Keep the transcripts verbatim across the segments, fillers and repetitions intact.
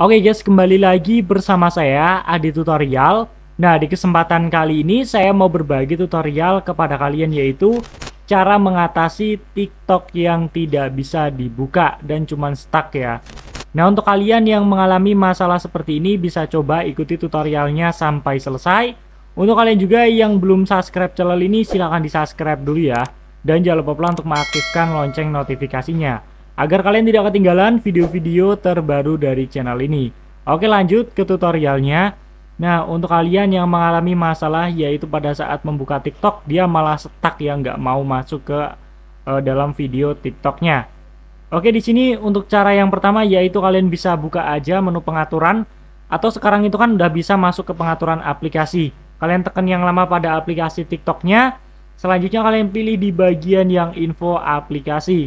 Oke guys, kembali lagi bersama saya Adi Tutorial. Nah, di kesempatan kali ini saya mau berbagi tutorial kepada kalian, yaitu cara mengatasi TikTok yang tidak bisa dibuka dan cuman stuck ya. Nah, untuk kalian yang mengalami masalah seperti ini bisa coba ikuti tutorialnya sampai selesai. Untuk kalian juga yang belum subscribe channel ini, silahkan di subscribe dulu ya. Dan jangan lupa pula untuk mengaktifkan lonceng notifikasinya, agar kalian tidak ketinggalan video-video terbaru dari channel ini. Oke, lanjut ke tutorialnya. Nah, untuk kalian yang mengalami masalah yaitu pada saat membuka TikTok, dia malah stuck ya, nggak mau masuk ke uh, dalam video TikToknya. Oke, di sini untuk cara yang pertama yaitu kalian bisa buka aja menu pengaturan, atau sekarang itu kan udah bisa masuk ke pengaturan aplikasi. Kalian tekan yang lama pada aplikasi TikToknya. Selanjutnya kalian pilih di bagian yang info aplikasi.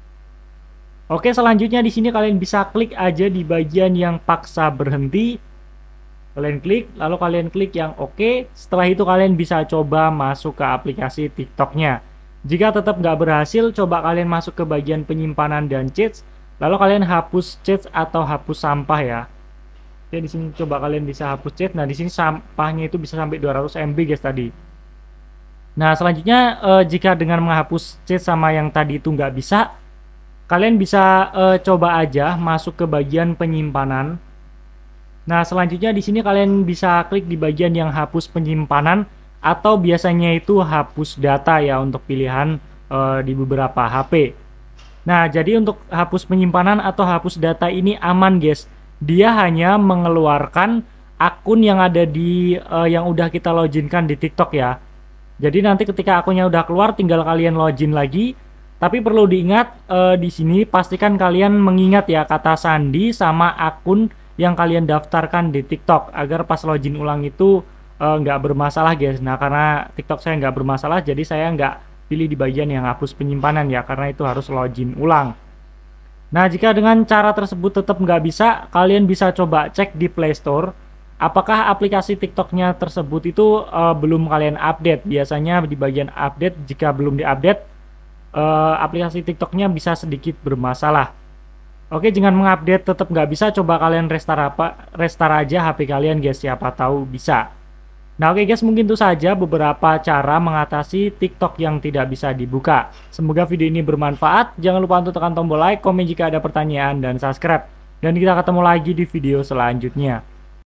Oke, selanjutnya di sini kalian bisa klik aja di bagian yang paksa berhenti. Kalian klik, lalu kalian klik yang oke. Setelah itu kalian bisa coba masuk ke aplikasi TikToknya. Jika tetap nggak berhasil, coba kalian masuk ke bagian penyimpanan dan chats. Lalu kalian hapus chats atau hapus sampah ya. Oke, di sini coba kalian bisa hapus chat. Nah, di sini sampahnya itu bisa sampai dua ratus M B guys tadi. Nah, selanjutnya eh, jika dengan menghapus chat sama yang tadi itu nggak bisa, kalian bisa uh, coba aja masuk ke bagian penyimpanan. Nah, selanjutnya di sini kalian bisa klik di bagian yang hapus penyimpanan, atau biasanya itu hapus data ya untuk pilihan uh, di beberapa H P. Nah, jadi untuk hapus penyimpanan atau hapus data ini aman guys. Dia hanya mengeluarkan akun yang ada di uh, yang udah kita loginkan di TikTok ya. Jadi nanti ketika akunnya udah keluar tinggal kalian login lagi. Tapi perlu diingat eh, di sini pastikan kalian mengingat ya kata sandi sama akun yang kalian daftarkan di TikTok agar pas login ulang itu eh, nggak bermasalah guys. Nah, karena TikTok saya nggak bermasalah, jadi saya nggak pilih di bagian yang hapus penyimpanan ya, karena itu harus login ulang. Nah, jika dengan cara tersebut tetap nggak bisa, kalian bisa coba cek di Play Store apakah aplikasi TikToknya tersebut itu eh, belum kalian update. Biasanya di bagian update, jika belum diupdate, Uh, aplikasi TikToknya bisa sedikit bermasalah. Oke, dengan mengupdate tetap nggak bisa, coba kalian restart apa restart aja H P kalian guys, siapa tahu bisa. Nah, oke guys, mungkin itu saja beberapa cara mengatasi TikTok yang tidak bisa dibuka. Semoga video ini bermanfaat. Jangan lupa untuk tekan tombol like, komen jika ada pertanyaan, dan subscribe. Dan kita ketemu lagi di video selanjutnya.